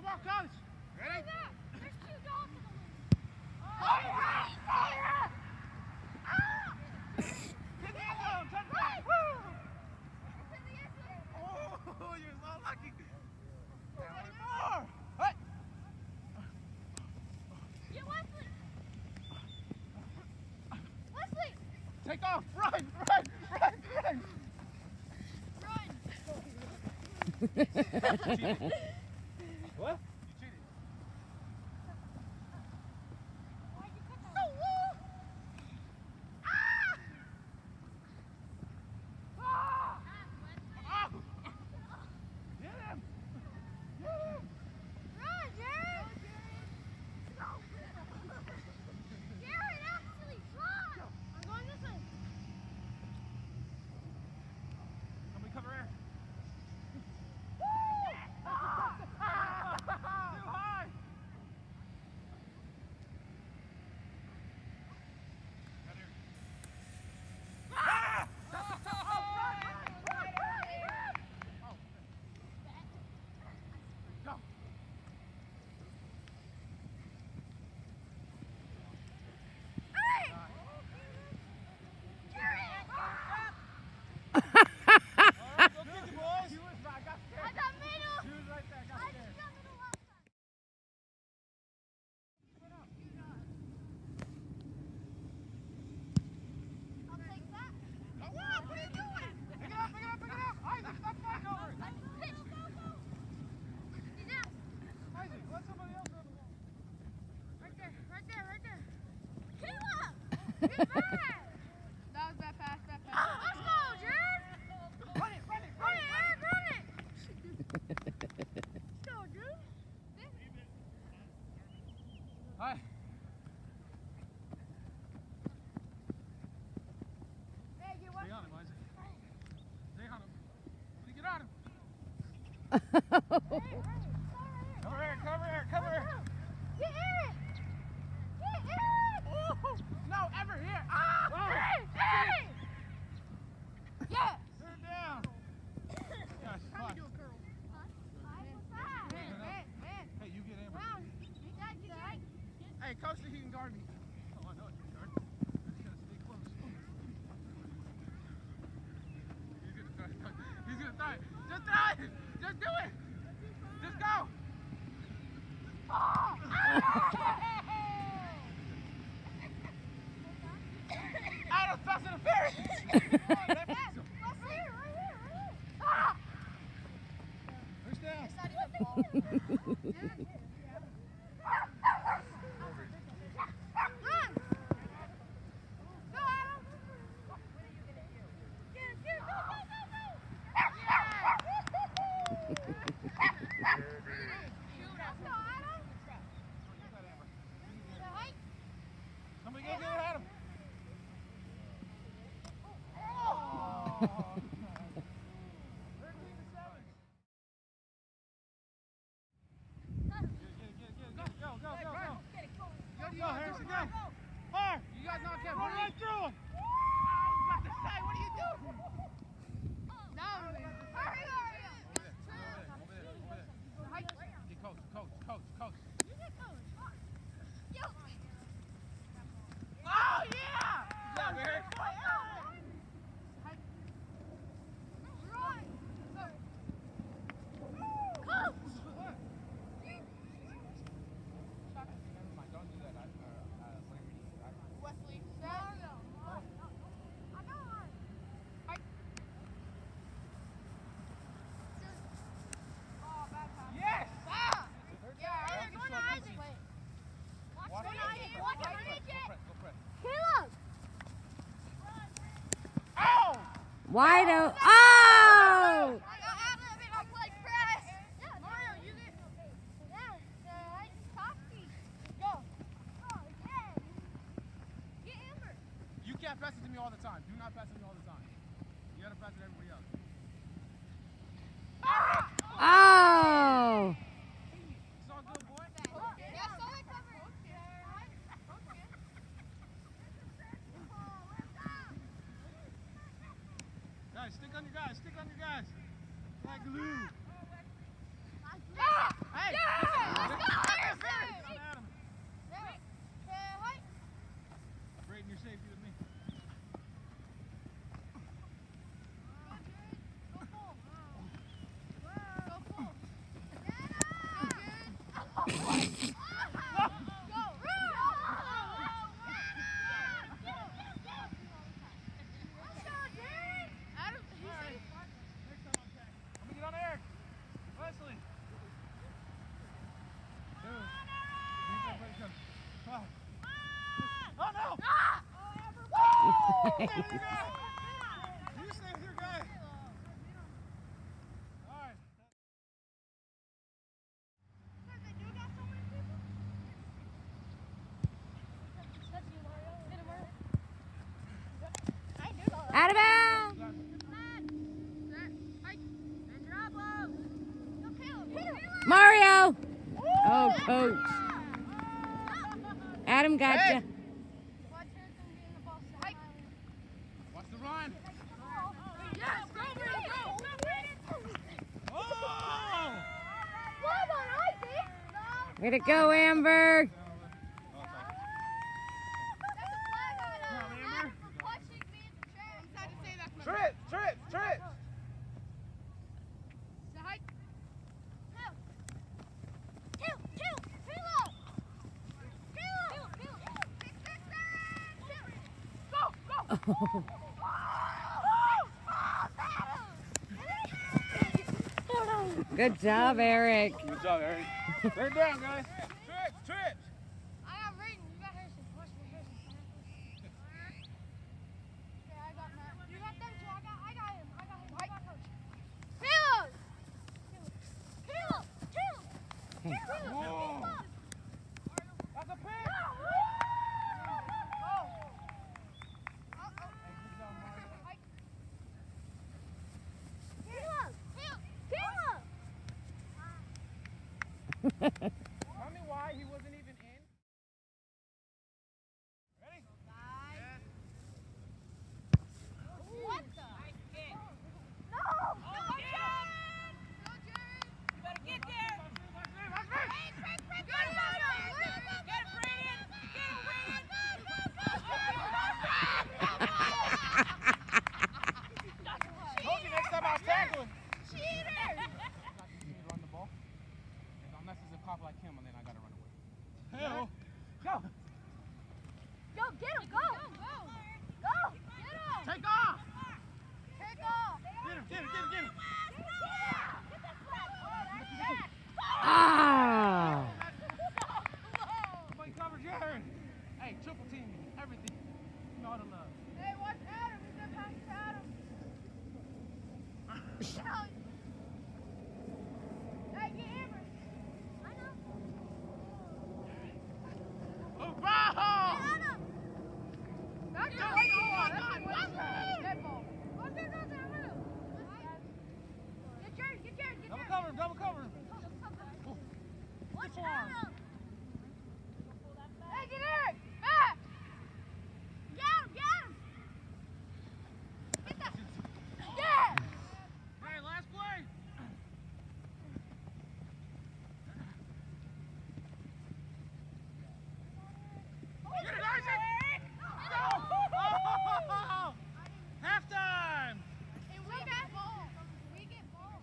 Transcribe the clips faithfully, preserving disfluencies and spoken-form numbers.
on, coach. Ready? There's two dogs in the wing. Oh, yeah! Oh, yeah! Ah! Get the end zone, touchdown! Woo! It's in the end zone. Oh, you're so lucky. twenty-four. Hey! Get Wesley. Wesley. Take off! Run! Run! Run! Run! Run. Cheated. What? You cheated. Why'd you cut that? So woo. Ah! Ah! Ah! Get him! Get him! Run, Jared. Jared, actually, run. I'm going this way. Somebody cover air. Get back! That was bad pass, bad pass. Let's go, Jared! Run it, run it, Run it, Eric, run it! Let's go, dude. Hi. Hey, get Stay on him, Isaac. Stay on him. When you get on him. Hey, hey, Cover Eric, cover Eric, cover Eric. get Eric! Get Eric! Ooh. No, ever here. Ah! Hey, hey! Yes! Turn it down. Gosh, How fine. we doing, Curl? Huh? What's that? Man, man, man. Hey, you get Amber. Brown, get that, get that. Hey, coach, he can guard me. Oh, I know it can guard. I just gotta stay close. He's gonna throw it. He's gonna throw it. Just throw it. Just do it. Just go. Oh! Out of pass interference. Oh, that Yes, right here, right here, right here. ah! First down. It's not even the ball. Dude. Run! Go, Adam! Get him, get him, go, go, go, go! Yeah! Let's go, Adam! The height. Somebody go get it, Adam. Oh! thirteen to seven. Get Get it, get it, get it, get it. Go, go, go, go. it, go. Go, Harrison, go. Hard. You guys not kept run right through him. I was about to say, what are you doing? No, hurry, hurry. Over there, over there, over there, over there. Get coach, coach, coach, coach. You get coach. Yo. Oh, yeah! Good job, Eric. Run. Coach. Never mind, don't do that. I, uh, uh, Wesley. No, no. I got one. Oh, bad pass. yes! Ah. Third Yeah, down. Eric, Watch go the to short Isaac. pitches. Watch Watch the it. Isaac. Go Watch press, the go Isaac. press, go press. Caleb. Oh! Wide open. Oh! I got out of it. I'm like press. Yeah, Mario, you get. Yeah, the right coffee. Go. Oh, yeah. Get Amber. You can't pass it to me all the time. Do not pass it to me all the time. You gotta pass it to everybody else. Oh! It's all good, boy. Yeah, solid cover. Guys, stick on your guys. Stick on your guys. Like glue. Yeah. Hey, Yeah. listen, You stay with your guy. All right. Out of bounds. Mario. Oh, coach. Adam gotcha. Hey. Watch the run. Oh! Way to go, Amber. Trip, trip, trip. Oh. Good job, Eric. Good job, Eric. Stay down, guys. Trips, trips. I got Raiden. You got Harrison. Watch me, Harrison. Okay, I got Matt. You got them two. I got, I got him. I got him. I got coach. Caleb! Caleb! Caleb! Hey. Whoa. That's a pick. Tell me why he wasn't even in. Ready? Yes. What the? No! No, Jared! No, Jared! You better get there! Watch me, watch me. Get it, Brandon! Get it, Brandon! Told you next time I was tackling. Cheater! You need to run the ball. Unless it's a cop like him, and then I gotta run away. Hell. Go. Go, get him! Go! Go! Go! Get him! Take off. Take off! Get him, get him, get him, get him. Ah! Somebody cover Jared. Hey, triple team, everything. You know how to love. Hey, watch Adam. He's gonna pass to Adam. Hey, get Amber. I know. Oh, ball! Adam. That's a white ball. That's a white ball. Dead ball. Oh, no, no, no, no. Get Jared. Get Jared. Get Double Jared. cover him, double cover him. Watch Good form. Adam. Hey, get Eric. Back. Get him. Get him. Get that. Yes. Hey, last play. Get it, Isaac! Go! Oh! Halftime! And we get ball. We get ball.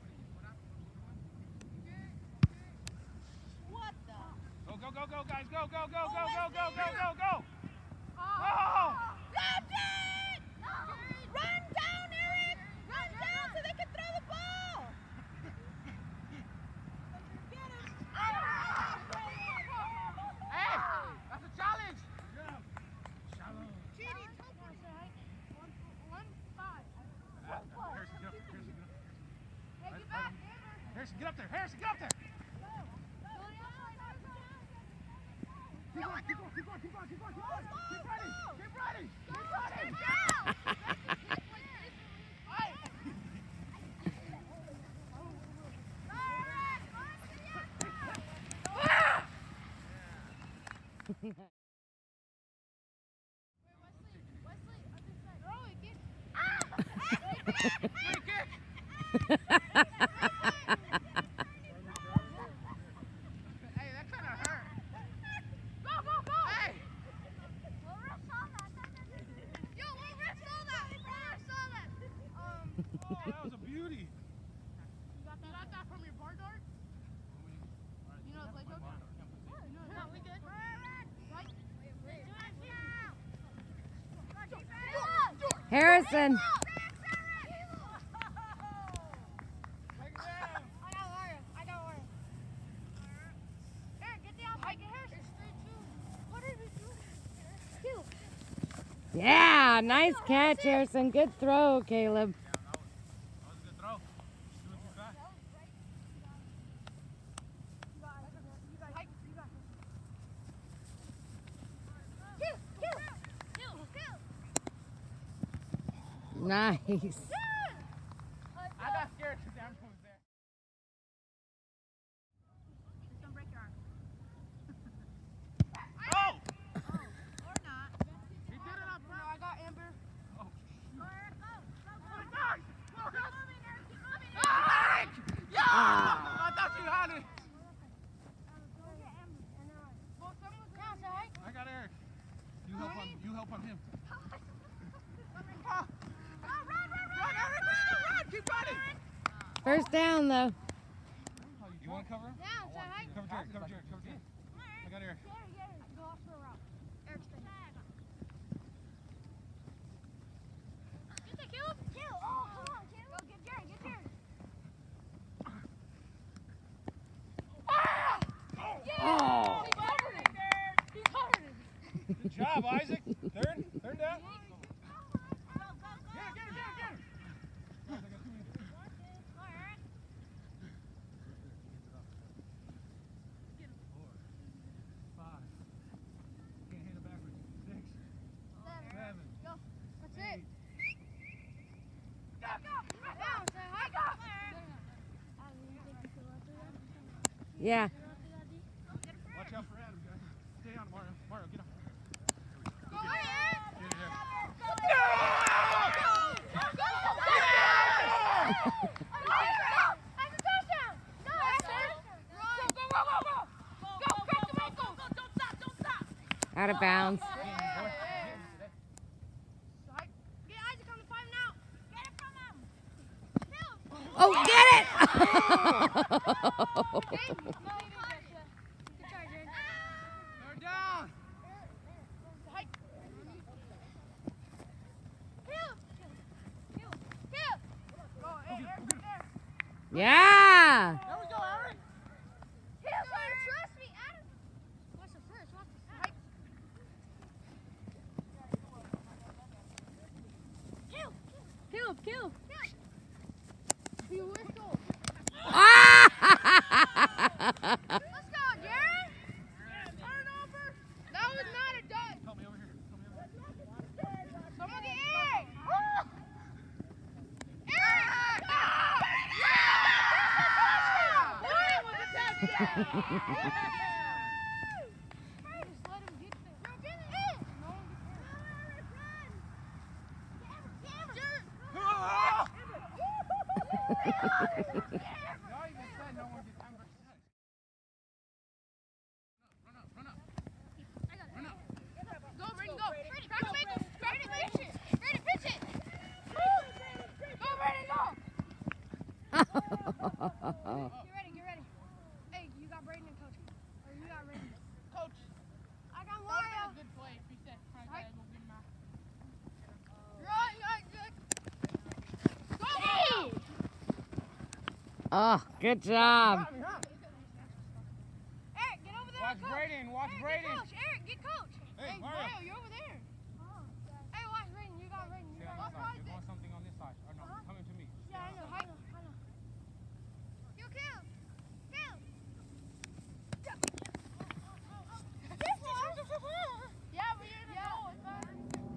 What the? Go, go, go, go, guys. Go, go, go, go, go, go, go, go, go. Oh! Captain! Run down, Eric! Run down so they can throw the ball! Get him! Hey! That's a challenge! Challenge. Cheating. One, one, five. Harrison, get up there. Harrison, get up Hey, get back, Amber. Harrison, get up there. Harrison, get up there. Keep going, keep going, keep going, keep going, keep going, keep going. Keep running, keep running, keep running. Free kick. Hey, that kind of hurt. Go, go, go! Hey! We'll ref saw that. Yo, we'll ref saw that. We'll ref saw that. Um, Oh, that was a beauty. you got that, you got that from your bar dart? You know, play joke? No, we good. Right? Harrison. Take it down. I got Mario. I got Mario. Eric, get the outside. Get Harrison. What did we do? Two. Yeah, nice catch, Harrison. Good throw, Caleb. That was a good throw. Just do it too fast. Nice. I got scared because Amber was there. Oh! Or not. He did it on purpose. I got Amber. Oh. Nice. Eric! Yeah! Ah. I thought you had it. I got Eric. You help on. You help on him. Run, run, Eric! Run, run! Keep running. First down, though. You want to cover him? Yeah, say hi. Cover Jared. Cover Jared. Cover Jared. I got Eric. Go off the route. Eric's thing. Get the kill. Kill. Oh, come on, kill. Go get Jared. Get Jared. Ah! Oh. He covered it. He covered it. Good job, Isaac. Third. Third down. Go, go, go. Get it, get it, get it, get it. Guys, I got two minutes. Go, Eric. Four, five. Can't hit it backwards. Six, seven. Go. That's it. eight. Go, go. Down. Say hi. Go. Yeah. Watch out for Adam, guys. Stay on, Mario. Mario, get on. Go, Eric. Get it here. Out of bounds. Oh, get it! Third down. Yeah. There we go, Eric. Trust me, Adam. Watch the first. Watch the first. Kill. Kill, kill. You whistle. Ah! Let's go, Jared. Turnover. That was not a dud. Help me over here. Help me over here. Someone get Eric. Eric. That was a touchdown. Just let him get there. No, get it. No one gets there. Ah! Y'all even said no one gets Amber. Run up, run up, run up. Go, Brayden, go. Brayden, crack the ankles. Brayden, pitch it. Brayden, pitch it. Go, Brayden, go. Get ready, get ready. Hey, you got Brayden and Coach. Or you got Brayden. Coach. I got Mario. Good play. If he said crank that, we'll give him out. Right, right, good. Go, go. Oh, good job. Eric, get over there. Watch Coach. Brayden. Watch Eric, Brayden. Get Coach. Eric, get Coach. Hey, Hey, Mario. Mario, you're over there. Hey, watch Brayden. You got Brayden. You Stay on got this side. You're going something on this side. Or no, coming to me. Yeah, I know. I know. I know. You kill. Kill. Yeah, but you're in the goal. It's fine.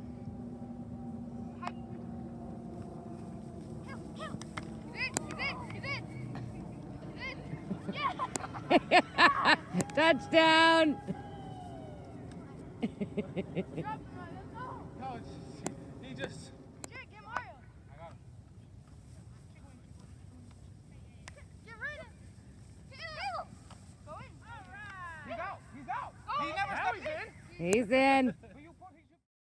Hi. Kill. Kill. He's in. He's in. He's in. He's in. Yeah. Touchdown. Drop him, Mario. Let's go. Coach, he just. Jared, get Mario. I got him. Get rid of. Kill. Go in. All right. He's out. He's out. Go. He never Now stepped he's in. He's in. Will you put his-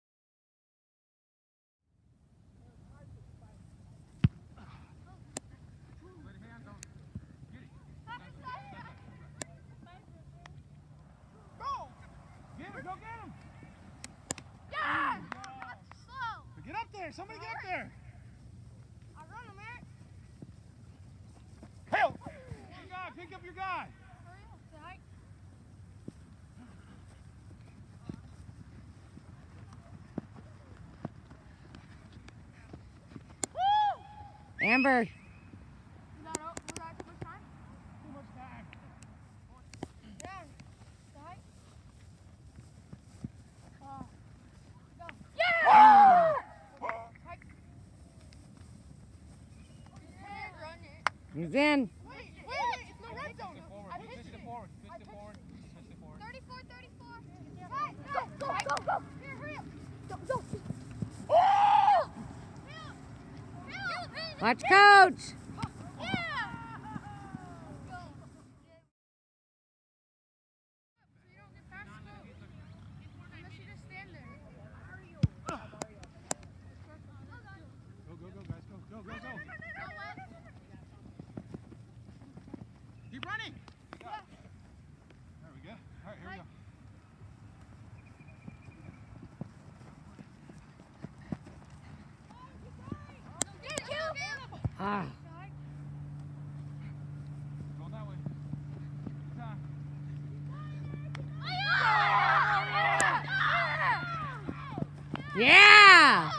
Put your hands on. Get it. Go. Get him. Go get him. Yeah. Go. Slow. Get up there. Somebody get up there. I run him, Eric. Help. Your guy. Pick up your guy. Hurry up. Say hi. Amber. Is that o- was that too much time? Too much time. Yeah. Right? Uh, go. Yeah! Right. Can't run it. He's in. Wait, wait, wait, it's no red zone. Push it forward. I Push pitched it it. forward. I Push it pitched forward. it. Push it forward. thirty-four, thirty-four. Right, go, go, go, go. Here, hurry up. Go, go. Oh! Help! Help! Watch coach. Yeah! Go. So you don't get past the goal. Unless you just stand there. Go, go, go, guys. Go, go, go, go. Keep running. There we go. All right, here we go. Ah. Going that way. Good time. Yeah.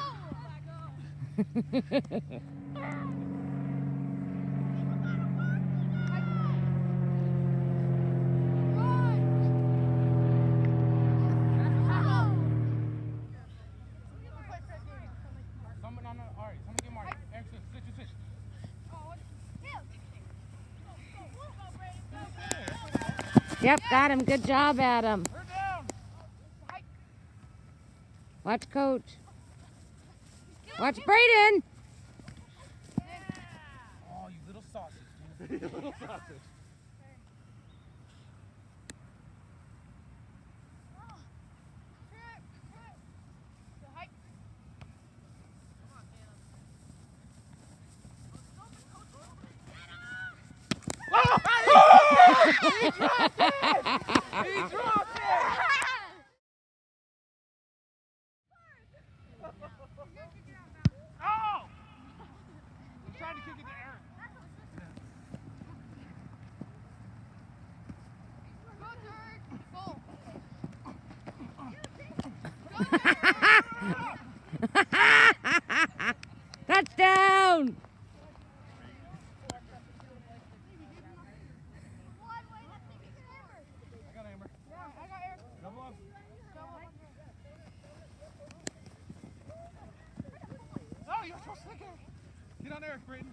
Someone on the, all right, someone get Marty. Eric, switch, switch, switch. Yep, got him. Good job, Adam. We're down. Watch coach. Watch Brayden. Oh, you little sausage, dude. You little sausage. He dropped it! He dropped it! Oh! He's trying to kick it to Aaron. Touchdown. I got Amber. Double up. Oh, you're supposed to kick it. Get on Eric, Brayden.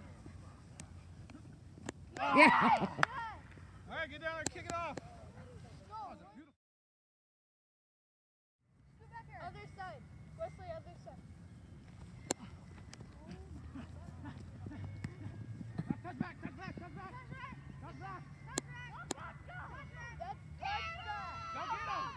Yeah. All right, get down there and kick it off. Other side. Wesley, other side. Touch back, touch back, touch back. Touch back. That's touchdown. Go get him.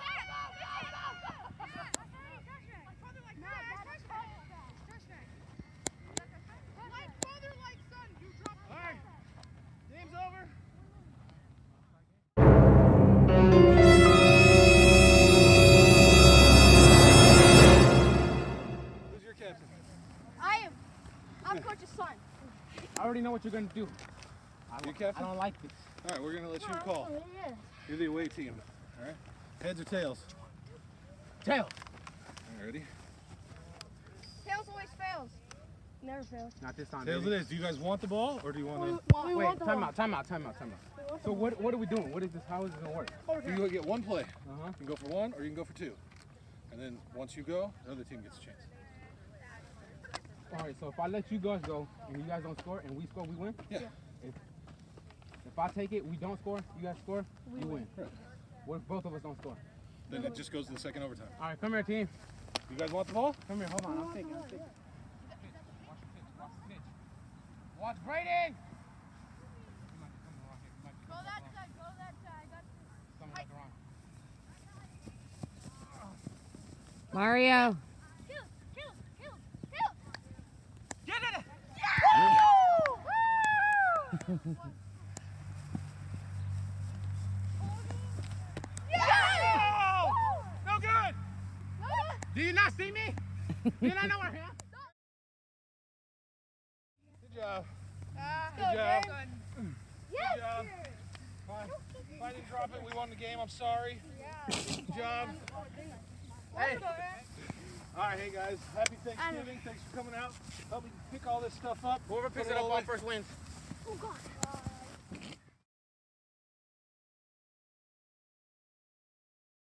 All right. Game's over. Who's your captain? I am. I'm Coach's son. I already know what you're going to do. You captain? I don't like this. All right, we're going to let you call. Yeah. You're the away team. All right? Heads or tails? Tail. All right, ready? Tails always fails. Never fails. Not this time. Tails it baby. is. Do you guys want the ball or do you want to? We Wait, want the time ball. out, time out, time out, time out. So what what are we doing? What is this? How is this gonna work? You can get one play. Uh-huh. You can go for one or you can go for two. And then once you go, the other team gets a chance. All right. So if I let you guys go and you guys don't score and we score, we win. Yeah. If, if I take it, we don't score, you guys score, you win. Right. What if both of us don't score? Then it just goes to the second overtime. All right, come here, team. You guys want the ball? Come here. Hold on. I'm thinking. I'm thinking. Watch Brayden. Go that side. Go that side. That's Mario. kill, kill, kill, kill. Get it! Yeah! No good! Do you not see me? Do you not know where I am? Good job. Good job. Yes. Good job. Fine. If I didn't drop it, we won the game. I'm sorry. Good job. Hey. All right, hey guys, happy Thanksgiving. Thanks for coming out. Help me pick all this stuff up. Whoever picks it up on first wins. Oh, God.